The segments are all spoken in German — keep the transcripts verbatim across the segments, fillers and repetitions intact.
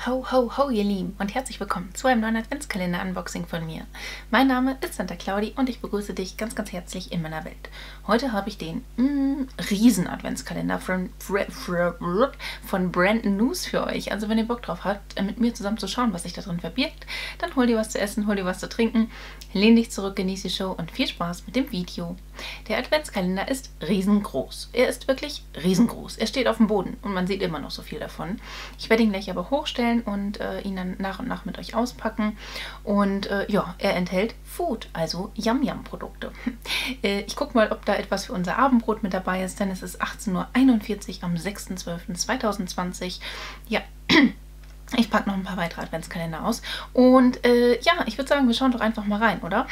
Ho, ho, ho, ihr Lieben und herzlich willkommen zu einem neuen Adventskalender-Unboxing von mir. Mein Name ist Santa Claudi und ich begrüße dich ganz, ganz herzlich in meiner Welt. Heute habe ich den mm, Riesen-Adventskalender von, von Brand News für euch. Also wenn ihr Bock drauf habt, mit mir zusammen zu schauen, was sich da drin verbirgt, dann hol dir was zu essen, hol dir was zu trinken, lehn dich zurück, genieß die Show und viel Spaß mit dem Video. Der Adventskalender ist riesengroß. Er ist wirklich riesengroß. Er steht auf dem Boden und man sieht immer noch so viel davon. Ich werde ihn gleich aber hochstellen und äh, ihn dann nach und nach mit euch auspacken. Und äh, ja, er enthält Food, also Yum-Yum-Produkte. äh, ich gucke mal, ob da etwas für unser Abendbrot mit dabei ist, denn es ist achtzehn Uhr einundvierzig am sechster zwölfter zweitausendzwanzig. Ja, ich packe noch ein paar weitere Adventskalender aus. Und äh, ja, ich würde sagen, wir schauen doch einfach mal rein, oder?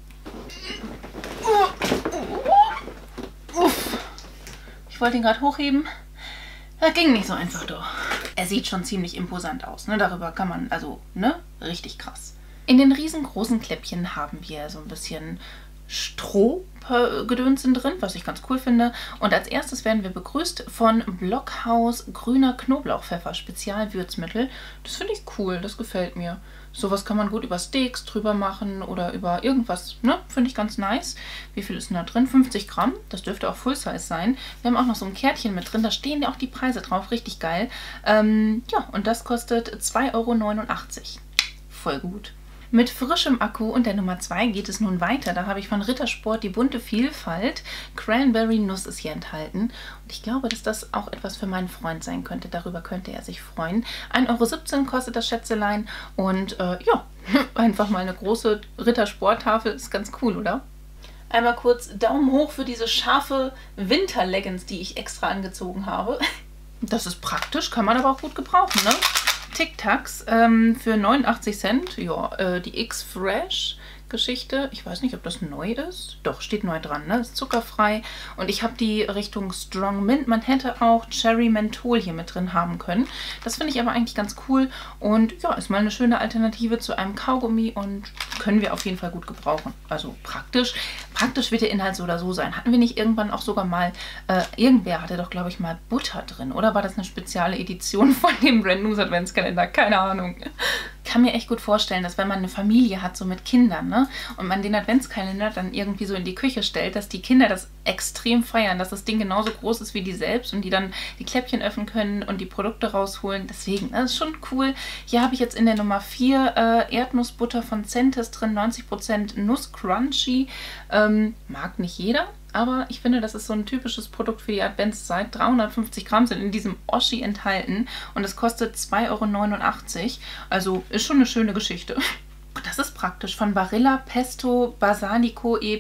Uff. Ich wollte ihn gerade hochheben. Das ging nicht so einfach doch. Er sieht schon ziemlich imposant aus, ne? Darüber kann man, also, ne? Richtig krass. In den riesengroßen Kläppchen haben wir so ein bisschen Strohgedönsen drin, was ich ganz cool finde. Und als erstes werden wir begrüßt von Blockhaus grüner Knoblauchpfeffer Spezialwürzmittel. Das finde ich cool, das gefällt mir. Sowas kann man gut über Steaks drüber machen oder über irgendwas, ne? Finde ich ganz nice. Wie viel ist denn da drin? fünfzig Gramm. Das dürfte auch Full Size sein. Wir haben auch noch so ein Kärtchen mit drin. Da stehen ja auch die Preise drauf. Richtig geil. Ähm, ja, und das kostet zwei Euro neunundachtzig. Voll gut. Mit frischem Akku und der Nummer zwei geht es nun weiter. Da habe ich von Rittersport die bunte Vielfalt. Cranberry Nuss ist hier enthalten. Und ich glaube, dass das auch etwas für meinen Freund sein könnte. Darüber könnte er sich freuen. ein Euro siebzehn kostet das Schätzelein. Und äh, ja, einfach mal eine große Rittersport-Tafel. Ist ganz cool, oder? Einmal kurz Daumen hoch für diese scharfe Winter-Leggings, die ich extra angezogen habe. Das ist praktisch, kann man aber auch gut gebrauchen, ne? Tic Tacs ähm, für neunundachtzig Cent. Ja, äh, die X-Fresh Geschichte. Ich weiß nicht, ob das neu ist. Doch, steht neu dran, ne? Ist zuckerfrei. Und ich habe die Richtung Strong Mint. Man hätte auch Cherry Menthol hier mit drin haben können. Das finde ich aber eigentlich ganz cool. Und ja, ist mal eine schöne Alternative zu einem Kaugummi und können wir auf jeden Fall gut gebrauchen. Also praktisch. Praktisch wird der Inhalt so oder so sein. Hatten wir nicht irgendwann auch sogar mal, äh, irgendwer hatte doch, glaube ich, mal Butter drin. Oder war das eine spezielle Edition von dem Brand News Adventskalender? Keine Ahnung. Ich kann mir echt gut vorstellen, dass wenn man eine Familie hat, so mit Kindern, ne, und man den Adventskalender dann irgendwie so in die Küche stellt, dass die Kinder das extrem feiern, dass das Ding genauso groß ist wie die selbst und die dann die Kläppchen öffnen können und die Produkte rausholen. Deswegen, das ist schon cool. Hier habe ich jetzt in der Nummer vier äh, Erdnussbutter von Centis drin, neunzig Prozent Nuss Crunchy. Ähm, mag nicht jeder. Aber ich finde, das ist so ein typisches Produkt für die Adventszeit. dreihundertfünfzig Gramm sind in diesem Oschi enthalten und es kostet zwei Euro neunundachtzig. Also ist schon eine schöne Geschichte. Das ist praktisch. Von Barilla Pesto Balsamico e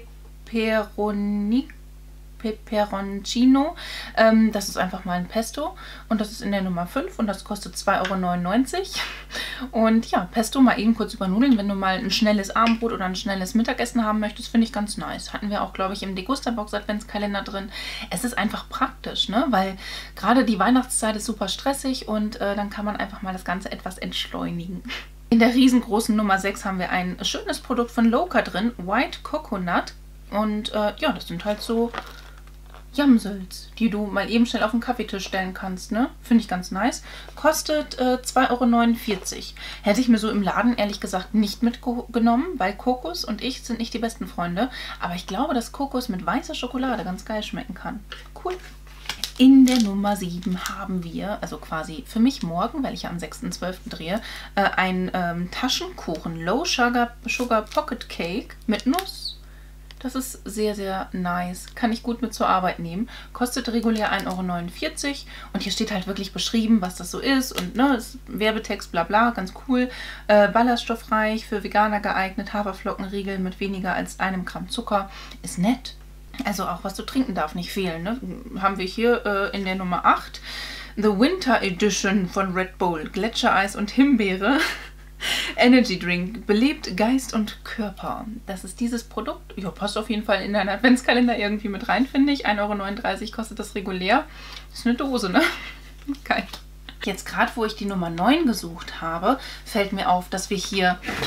Peperoni. Peperoncino. Ähm, das ist einfach mal ein Pesto und das ist in der Nummer fünf und das kostet zwei Euro neunundneunzig. Und ja, Pesto mal eben kurz übernudeln, wenn du mal ein schnelles Abendbrot oder ein schnelles Mittagessen haben möchtest, finde ich ganz nice. Hatten wir auch, glaube ich, im Degusterbox Adventskalender drin. Es ist einfach praktisch, ne? Weil gerade die Weihnachtszeit ist super stressig und äh, dann kann man einfach mal das Ganze etwas entschleunigen. In der riesengroßen Nummer sechs haben wir ein schönes Produkt von Loka drin, White Coconut. Und äh, ja, das sind halt so Yamsels, die du mal eben schnell auf den Kaffeetisch stellen kannst, ne? Finde ich ganz nice. Kostet äh, zwei Euro neunundvierzig. Hätte ich mir so im Laden ehrlich gesagt nicht mitgenommen, weil Kokos und ich sind nicht die besten Freunde. Aber ich glaube, dass Kokos mit weißer Schokolade ganz geil schmecken kann. Cool. In der Nummer sieben haben wir, also quasi für mich morgen, weil ich ja am sechster zwölfter drehe, äh, ein ähm, Taschenkuchen Low Sugar, Sugar Pocket Cake mit Nuss. Das ist sehr, sehr nice. Kann ich gut mit zur Arbeit nehmen. Kostet regulär ein Euro neunundvierzig. Und hier steht halt wirklich beschrieben, was das so ist. Und ne, ist Werbetext, bla bla, ganz cool. Äh, ballaststoffreich, für Veganer geeignet. Haferflockenriegel mit weniger als einem Gramm Zucker. Ist nett. Also auch was zu trinken darf nicht fehlen. Ne? Haben wir hier äh, in der Nummer acht. The Winter Edition von Red Bull. Gletschereis und Himbeere. Energy Drink, belebt Geist und Körper. Das ist dieses Produkt. Ja, passt auf jeden Fall in deinen Adventskalender irgendwie mit rein, finde ich. ein Euro neununddreißig kostet das regulär. Das ist eine Dose, ne? Geil. Jetzt gerade, wo ich die Nummer neun gesucht habe, fällt mir auf, dass wir hier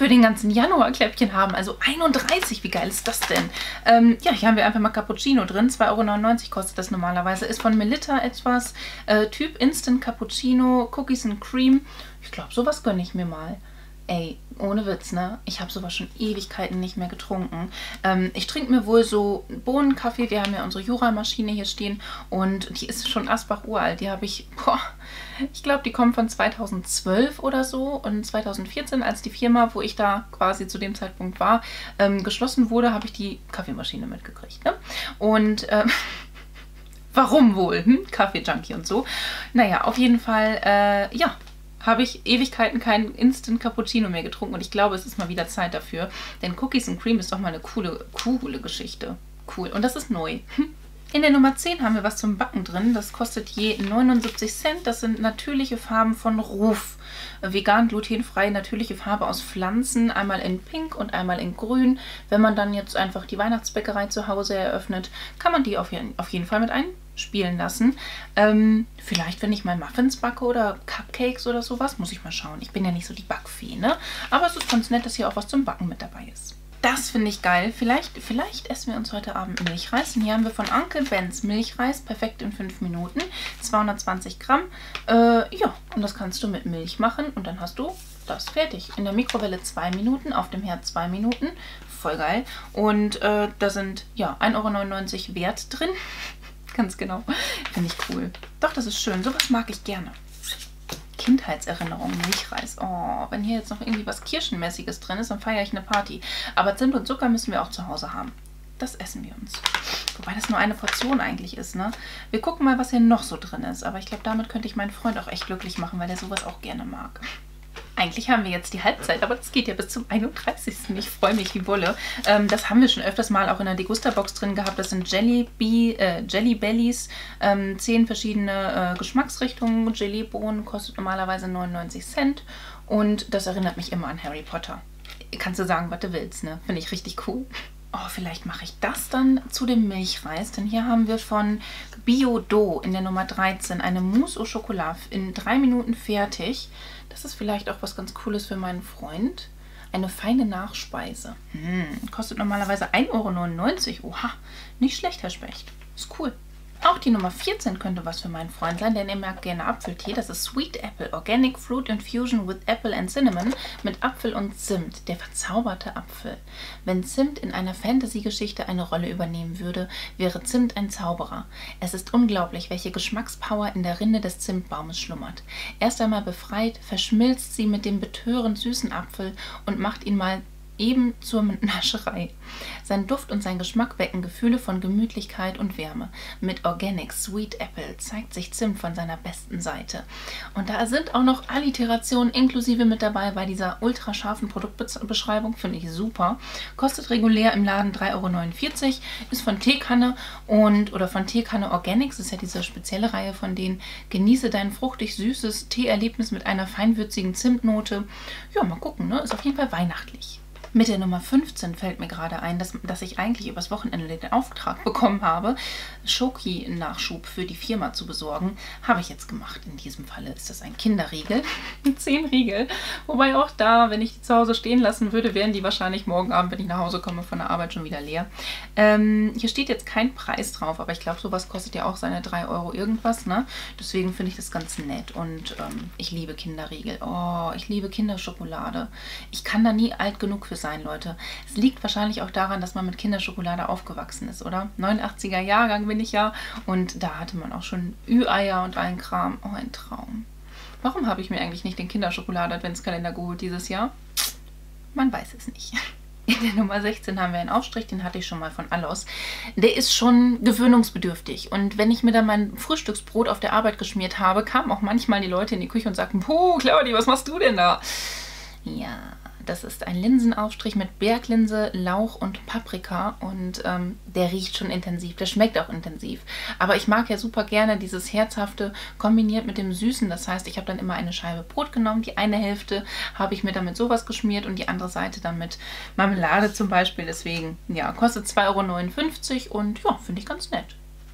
für den ganzen Januar Kläppchen haben. Also einunddreißig, wie geil ist das denn? Ähm, ja, hier haben wir einfach mal Cappuccino drin. zwei Euro neunundneunzig kostet das normalerweise. Ist von Melitta etwas. Äh, Typ Instant Cappuccino, Cookies and Cream. Ich glaube, sowas gönne ich mir mal. Ey, ohne Witz, ne? Ich habe sowas schon Ewigkeiten nicht mehr getrunken. Ähm, ich trinke mir wohl so Bohnenkaffee. Wir haben ja unsere Jura-Maschine hier stehen und die ist schon Asbach uralt. Die habe ich, boah, ich glaube, die kommt von zweitausendzwölf oder so. Und zweitausendvierzehn, als die Firma, wo ich da quasi zu dem Zeitpunkt war, ähm, geschlossen wurde, habe ich die Kaffeemaschine mitgekriegt, ne? Und, ähm, warum wohl? Hm? Kaffee-Junkie und so. Naja, auf jeden Fall, äh, ja. habe ich Ewigkeiten keinen Instant Cappuccino mehr getrunken und ich glaube, es ist mal wieder Zeit dafür. Denn Cookies and Cream ist doch mal eine coole, coole Geschichte. Cool. Und das ist neu. In der Nummer zehn haben wir was zum Backen drin. Das kostet je neunundsiebzig Cent. Das sind natürliche Farben von Ruf. Vegan, glutenfrei, natürliche Farbe aus Pflanzen. Einmal in Pink und einmal in Grün. Wenn man dann jetzt einfach die Weihnachtsbäckerei zu Hause eröffnet, kann man die auf jeden, auf jeden Fall mit einspielen lassen. Ähm, vielleicht, wenn ich mal Muffins backe oder Cupcakes oder sowas, muss ich mal schauen. Ich bin ja nicht so die Backfee, ne? Aber es ist ganz nett, dass hier auch was zum Backen mit dabei ist. Das finde ich geil. Vielleicht, vielleicht essen wir uns heute Abend Milchreis. Und hier haben wir von Uncle Ben's Milchreis. Perfekt in fünf Minuten. zweihundertzwanzig Gramm. Äh, ja, und das kannst du mit Milch machen. Und dann hast du das fertig. In der Mikrowelle zwei Minuten, auf dem Herd zwei Minuten. Voll geil. Und äh, da sind, ja, ein Euro neunundneunzig Wert drin. Ganz genau. Finde ich cool. Doch, das ist schön. Sowas mag ich gerne. Kindheitserinnerung, Milchreis. Oh, wenn hier jetzt noch irgendwie was Kirschenmäßiges drin ist, dann feiere ich eine Party. Aber Zimt und Zucker müssen wir auch zu Hause haben. Das essen wir uns. Wobei das nur eine Portion eigentlich ist, ne? Wir gucken mal, was hier noch so drin ist. Aber ich glaube, damit könnte ich meinen Freund auch echt glücklich machen, weil er sowas auch gerne mag. Eigentlich haben wir jetzt die Halbzeit, aber das geht ja bis zum einunddreißigsten Ich freue mich wie Bolle. Ähm, das haben wir schon öfters mal auch in der Degusta-Box drin gehabt. Das sind Jelly, Bee, äh, Jelly Bellies. Ähm, zehn verschiedene äh, Geschmacksrichtungen. Gelee-Bohnen kostet normalerweise neunundneunzig Cent. Und das erinnert mich immer an Harry Potter. Kannst du sagen, was du willst, ne? Finde ich richtig cool. Oh, vielleicht mache ich das dann zu dem Milchreis. Denn hier haben wir von Bio-Do in der Nummer dreizehn eine Mousse au Chocolat in drei Minuten fertig. Das ist vielleicht auch was ganz Cooles für meinen Freund. Eine feine Nachspeise. Hm, kostet normalerweise ein Euro neunundneunzig. Oha, nicht schlecht, Herr Specht. Ist cool. Auch die Nummer vierzehn könnte was für meinen Freund sein, denn er mag gerne Apfeltee. Das ist Sweet Apple, Organic Fruit Infusion with Apple and Cinnamon mit Apfel und Zimt, der verzauberte Apfel. Wenn Zimt in einer Fantasy-Geschichte eine Rolle übernehmen würde, wäre Zimt ein Zauberer. Es ist unglaublich, welche Geschmackspower in der Rinde des Zimtbaumes schlummert. Erst einmal befreit, verschmilzt sie mit dem betörend süßen Apfel und macht ihn mal eben zur Nascherei. Sein Duft und sein Geschmack wecken Gefühle von Gemütlichkeit und Wärme. Mit Organic Sweet Apple zeigt sich Zimt von seiner besten Seite. Und da sind auch noch Alliterationen inklusive mit dabei bei dieser ultra scharfen Produktbeschreibung. Finde ich super. Kostet regulär im Laden drei Euro neunundvierzig. Ist von Teekanne und oder von Teekanne Organics. Das ist ja diese spezielle Reihe von denen. Genieße dein fruchtig süßes Teeerlebnis mit einer feinwürzigen Zimtnote. Ja, mal gucken, ne? Ist auf jeden Fall weihnachtlich. Mit der Nummer fünfzehn fällt mir gerade ein, dass, dass ich eigentlich übers Wochenende den Auftrag bekommen habe, Schoki-Nachschub für die Firma zu besorgen. Habe ich jetzt gemacht. In diesem Falle ist das ein Kinderriegel. zehn Riegel. Wobei auch da, wenn ich die zu Hause stehen lassen würde, wären die wahrscheinlich morgen Abend, wenn ich nach Hause komme, von der Arbeit schon wieder leer. Ähm, hier steht jetzt kein Preis drauf, aber ich glaube, sowas kostet ja auch seine drei Euro irgendwas, ne? Deswegen finde ich das ganz nett. Und ähm, ich liebe Kinderriegel. Oh, ich liebe Kinderschokolade. Ich kann da nie alt genug für sein, Leute. Es liegt wahrscheinlich auch daran, dass man mit Kinderschokolade aufgewachsen ist, oder? neunundachtziger Jahrgang bin ich ja und da hatte man auch schon Ü-Eier und allen Kram. Oh, ein Traum. Warum habe ich mir eigentlich nicht den Kinderschokolade-Adventskalender geholt dieses Jahr? Man weiß es nicht. In der Nummer sechzehn haben wir einen Aufstrich, den hatte ich schon mal von Allos. Der ist schon gewöhnungsbedürftig und wenn ich mir dann mein Frühstücksbrot auf der Arbeit geschmiert habe, kamen auch manchmal die Leute in die Küche und sagten, puh, Claudi, was machst du denn da? Ja, das ist ein Linsenaufstrich mit Berglinse, Lauch und Paprika und ähm, der riecht schon intensiv, der schmeckt auch intensiv. Aber ich mag ja super gerne dieses Herzhafte kombiniert mit dem Süßen. Das heißt, ich habe dann immer eine Scheibe Brot genommen, die eine Hälfte habe ich mir dann mit sowas geschmiert und die andere Seite dann mit Marmelade zum Beispiel. Deswegen, ja, kostet zwei Euro neunundfünfzig und ja, finde ich ganz nett.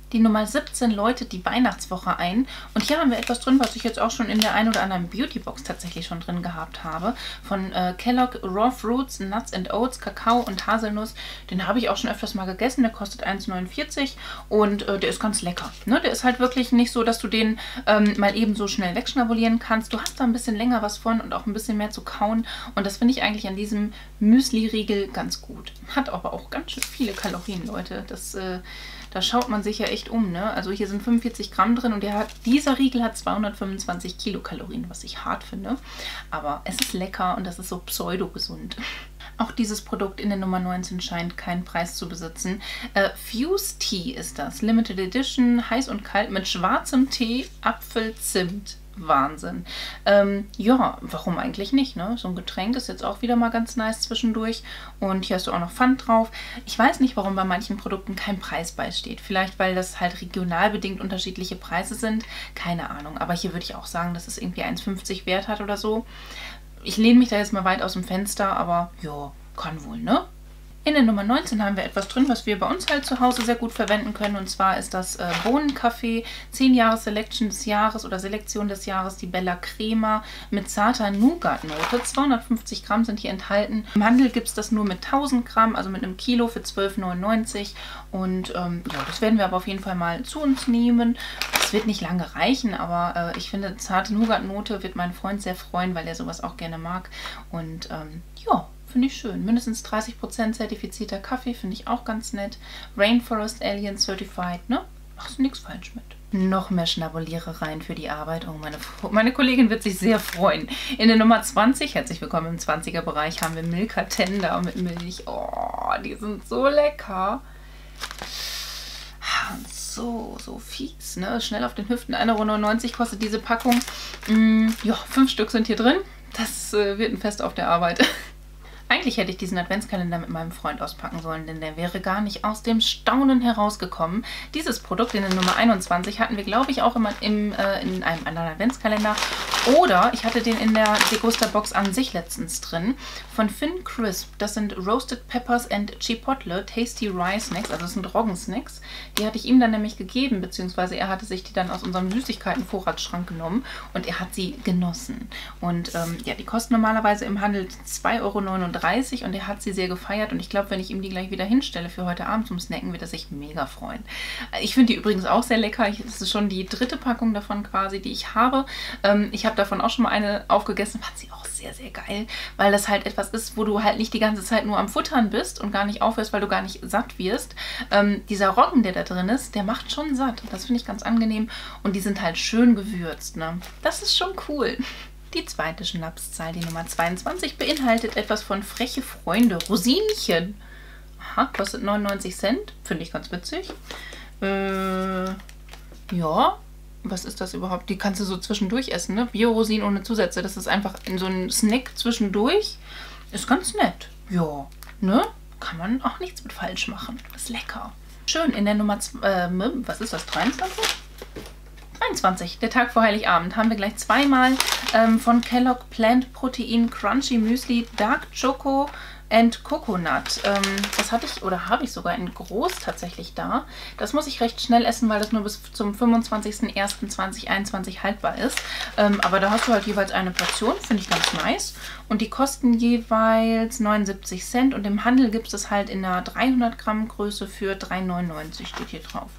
Die Nummer siebzehn läutet die Weihnachtswoche ein. Und hier haben wir etwas drin, was ich jetzt auch schon in der ein oder anderen Beauty-Box tatsächlich schon drin gehabt habe. Von äh, Kellogg Raw Fruits, Nuts and Oats, Kakao und Haselnuss. Den habe ich auch schon öfters mal gegessen. Der kostet eins neunundvierzig und äh, der ist ganz lecker. Ne? Der ist halt wirklich nicht so, dass du den ähm, mal eben so schnell wegschnabulieren kannst. Du hast da ein bisschen länger was von und auch ein bisschen mehr zu kauen. Und das finde ich eigentlich an diesem Müsli-Riegel ganz gut. Hat aber auch ganz schön viele Kalorien, Leute. Das äh, Da schaut man sich ja echt um, ne? Also hier sind fünfundvierzig Gramm drin und der hat, dieser Riegel hat zweihundertfünfundzwanzig Kilokalorien, was ich hart finde. Aber es ist lecker und das ist so pseudo-gesund. Auch dieses Produkt in der Nummer neunzehn scheint keinen Preis zu besitzen. Äh, Fuse Tea ist das. Limited Edition, heiß und kalt mit schwarzem Tee, Apfel, Zimt. Wahnsinn. Ähm, ja, warum eigentlich nicht, ne? So ein Getränk ist jetzt auch wieder mal ganz nice zwischendurch. Und hier hast du auch noch Pfand drauf. Ich weiß nicht, warum bei manchen Produkten kein Preis beisteht. Vielleicht, weil das halt regional bedingt unterschiedliche Preise sind. Keine Ahnung. Aber hier würde ich auch sagen, dass es irgendwie eins fünfzig wert hat oder so. Ich lehne mich da jetzt mal weit aus dem Fenster, aber ja, kann wohl, ne? In der Nummer neunzehn haben wir etwas drin, was wir bei uns halt zu Hause sehr gut verwenden können. Und zwar ist das äh, Bohnenkaffee, zehn Jahre Selection des Jahres oder Selektion des Jahres, die Bella Crema mit zarter Nougat-Note. zweihundertfünfzig Gramm sind hier enthalten. Im Handel gibt es das nur mit tausend Gramm, also mit einem Kilo für zwölf neunundneunzig. Und ähm, ja, das werden wir aber auf jeden Fall mal zu uns nehmen. Es wird nicht lange reichen, aber äh, ich finde, zarte Nougat-Note wird mein Freund sehr freuen, weil er sowas auch gerne mag. Und ähm, ja, finde ich schön. Mindestens dreißig Prozent zertifizierter Kaffee, finde ich auch ganz nett. Rainforest Alien Certified, ne? Machst du nichts falsch mit. Noch mehr Schnabulierereien für die Arbeit. Oh, meine, meine Kollegin wird sich sehr freuen. In der Nummer zwanzig, herzlich willkommen im zwanziger-Bereich, haben wir Milka Tender mit Milch. Oh, die sind so lecker. So, so fies, ne? Schnell auf den Hüften. ein Euro neunundneunzig kostet diese Packung. Mm, ja, fünf Stück sind hier drin. Das äh, wird ein Fest auf der Arbeit. Eigentlich hätte ich diesen Adventskalender mit meinem Freund auspacken sollen, denn der wäre gar nicht aus dem Staunen herausgekommen. Dieses Produkt in der Nummer einundzwanzig hatten wir, glaube ich, auch immer im, äh, in einem anderen Adventskalender. Oder ich hatte den in der Degusta-Box an sich letztens drin. Von Finn Crisp. Das sind Roasted Peppers and Chipotle Tasty Rye Snacks. Also das sind Roggensnacks. Die hatte ich ihm dann nämlich gegeben, beziehungsweise er hatte sich die dann aus unserem Süßigkeiten-Vorratsschrank genommen und er hat sie genossen. Und ähm, ja, die kosten normalerweise im Handel zwei Euro neununddreißig und er hat sie sehr gefeiert. Und ich glaube, wenn ich ihm die gleich wieder hinstelle für heute Abend zum Snacken, wird er sich mega freuen. Ich finde die übrigens auch sehr lecker. Das ist schon die dritte Packung davon quasi, die ich habe. Ähm, ich habe davon auch schon mal eine aufgegessen, fand sie auch sehr, sehr geil, weil das halt etwas ist, wo du halt nicht die ganze Zeit nur am Futtern bist und gar nicht aufhörst, weil du gar nicht satt wirst. Ähm, dieser Roggen, der da drin ist, der macht schon satt. Das finde ich ganz angenehm und die sind halt schön gewürzt, ne? Das ist schon cool. Die zweite Schnapszahl, die Nummer zweiundzwanzig, beinhaltet etwas von Freche Freunde. Rosinchen. Aha, kostet neunundneunzig Cent. Finde ich ganz witzig. Äh, ja. Was ist das überhaupt? Die kannst du so zwischendurch essen, ne? Bio-Rosinen ohne Zusätze. Das ist einfach in so ein Snack zwischendurch. Ist ganz nett. Ja, ne? Kann man auch nichts mit falsch machen. Ist lecker. Schön, in der Nummer, äh, was ist das, dreiundzwanzig? dreiundzwanzig, der Tag vor Heiligabend, haben wir gleich zweimal ähm, von Kellogg Plant Protein Crunchy Müsli Dark Choco and Coconut. Ähm, das hatte ich oder habe ich sogar in groß tatsächlich da. Das muss ich recht schnell essen, weil das nur bis zum fünfundzwanzigsten ersten zweitausendeinundzwanzig haltbar ist. Ähm, aber da hast du halt jeweils eine Portion, finde ich ganz nice. Und die kosten jeweils neunundsiebzig Cent und im Handel gibt es das halt in einer dreihundert Gramm Größe für drei neunundneunzig, steht hier drauf.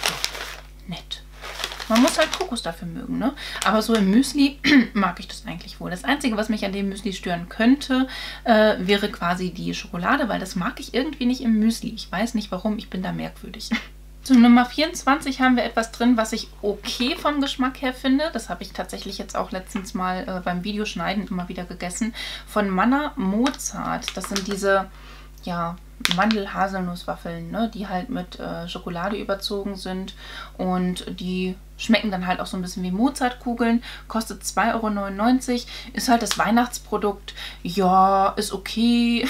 So, nett. Man muss halt Kokos dafür mögen, ne? Aber so im Müsli mag ich das eigentlich wohl. Das Einzige, was mich an dem Müsli stören könnte, äh, wäre quasi die Schokolade, weil das mag ich irgendwie nicht im Müsli. Ich weiß nicht warum, ich bin da merkwürdig. Zum Nummer vierundzwanzig haben wir etwas drin, was ich okay vom Geschmack her finde. Das habe ich tatsächlich jetzt auch letztens mal äh, beim Videoschneiden immer wieder gegessen. Von Manna Mozart. Das sind diese, ja, Mandel-Haselnusswaffeln, ne, die halt mit äh, Schokolade überzogen sind und die schmecken dann halt auch so ein bisschen wie Mozartkugeln, kostet zwei Euro neunundneunzig, ist halt das Weihnachtsprodukt, ja, ist okay.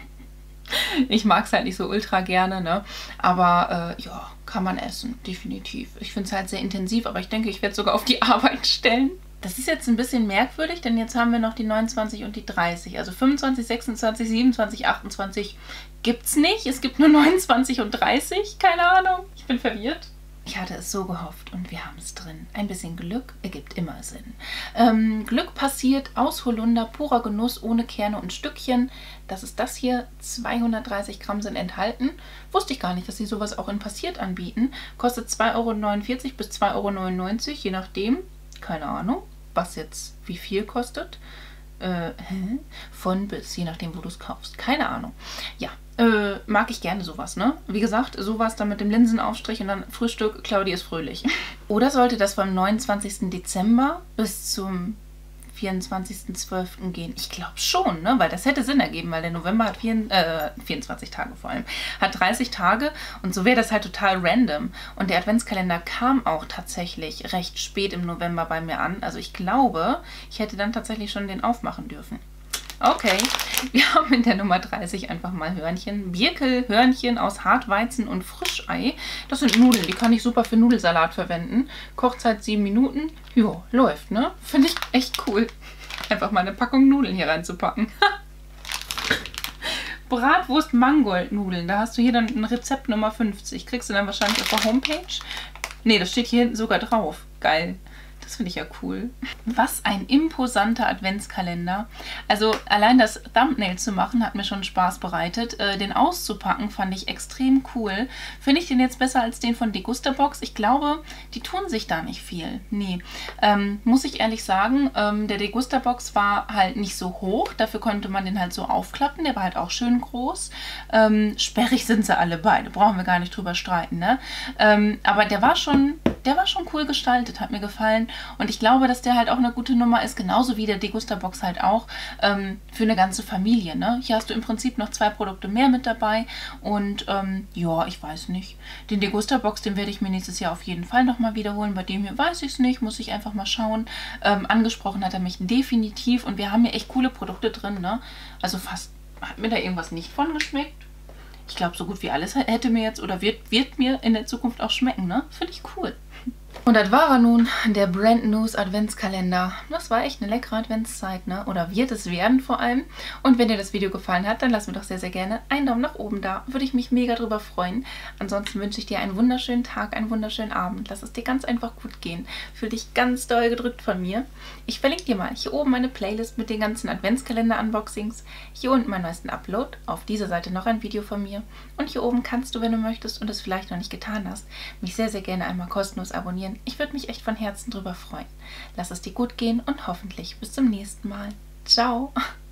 Ich mag es halt nicht so ultra gerne, ne, aber äh, ja, kann man essen, definitiv. Ich finde es halt sehr intensiv, aber ich denke, ich werde es sogar auf die Arbeit stellen. Das ist jetzt ein bisschen merkwürdig, denn jetzt haben wir noch die neunundzwanzig und die dreißig. Also fünfundzwanzig, sechsundzwanzig, siebenundzwanzig, achtundzwanzig gibt es nicht. Es gibt nur neunundzwanzig und dreißig. Keine Ahnung. Ich bin verwirrt. Ich hatte es so gehofft und wir haben es drin. Ein bisschen Glück ergibt immer Sinn. Ähm, Glück passiert aus Holunder, purer Genuss, ohne Kerne und Stückchen. Das ist das hier. zweihundertdreißig Gramm sind enthalten. Wusste ich gar nicht, dass sie sowas auch in passiert anbieten. Kostet zwei Euro neunundvierzig bis zwei Euro neunundneunzig, je nachdem. Keine Ahnung, was jetzt wie viel kostet. Äh, hä? Von bis, je nachdem, wo du es kaufst. Keine Ahnung. Ja, äh, mag ich gerne sowas, ne? Wie gesagt, sowas dann mit dem Linsenaufstrich und dann Frühstück, Claudia ist fröhlich. Oder sollte das vom neunundzwanzigsten Dezember bis zum vierundzwanzigsten zwölften gehen? Ich glaube schon, ne? Weil das hätte Sinn ergeben, weil der November hat vier, äh, vierundzwanzig Tage vor allem, hat dreißig Tage und so wäre das halt total random. Und der Adventskalender kam auch tatsächlich recht spät im November bei mir an. Also ich glaube, ich hätte dann tatsächlich schon den aufmachen dürfen. Okay, wir haben in der Nummer dreißig einfach mal Hörnchen. Birkel, Hörnchen aus Hartweizen und Frischei. Das sind Nudeln, die kann ich super für Nudelsalat verwenden. Kochzeit sieben Minuten. Jo, läuft, ne? Finde ich echt cool. Einfach mal eine Packung Nudeln hier reinzupacken. Bratwurst Mangold-Nudeln. Da hast du hier dann ein Rezept Nummer fünfzig. Kriegst du dann wahrscheinlich auf der Homepage. Ne, das steht hier hinten sogar drauf. Geil. Das finde ich ja cool. Was ein imposanter Adventskalender. Also allein das Thumbnail zu machen hat mir schon Spaß bereitet. Äh, den auszupacken fand ich extrem cool. Finde ich den jetzt besser als den von Degusterbox? Ich glaube, die tun sich da nicht viel. Nee, ähm, muss ich ehrlich sagen, ähm, der Degusterbox war halt nicht so hoch. Dafür konnte man den halt so aufklappen. Der war halt auch schön groß. Ähm, sperrig sind sie alle beide. Brauchen wir gar nicht drüber streiten, ne? Ähm, aber der war schon... Der war schon cool gestaltet, hat mir gefallen. Und ich glaube, dass der halt auch eine gute Nummer ist, genauso wie der Degusterbox halt auch, ähm, für eine ganze Familie, ne? Hier hast du im Prinzip noch zwei Produkte mehr mit dabei. Und ähm, ja, ich weiß nicht. Den Degusterbox, den werde ich mir nächstes Jahr auf jeden Fall nochmal wiederholen. Bei dem hier weiß ich es nicht, muss ich einfach mal schauen. Ähm, angesprochen hat er mich definitiv. Und wir haben hier echt coole Produkte drin, ne? Also fast, hat mir da irgendwas nicht von geschmeckt? Ich glaube, so gut wie alles hätte mir jetzt oder wird, wird mir in der Zukunft auch schmecken, ne? Finde ich cool. Und das war er nun, der Brand News Adventskalender. Das war echt eine leckere Adventszeit, ne? Oder wird es werden vor allem. Und wenn dir das Video gefallen hat, dann lass mir doch sehr, sehr gerne einen Daumen nach oben da. Würde ich mich mega drüber freuen. Ansonsten wünsche ich dir einen wunderschönen Tag, einen wunderschönen Abend. Lass es dir ganz einfach gut gehen. Fühl dich ganz doll gedrückt von mir. Ich verlinke dir mal hier oben meine Playlist mit den ganzen Adventskalender-Unboxings. Hier unten meinen neuesten Upload. Auf dieser Seite noch ein Video von mir. Und hier oben kannst du, wenn du möchtest und es vielleicht noch nicht getan hast, mich sehr, sehr gerne einmal kostenlos abonnieren. Ich würde mich echt von Herzen drüber freuen. Lass es dir gut gehen und hoffentlich bis zum nächsten Mal. Ciao!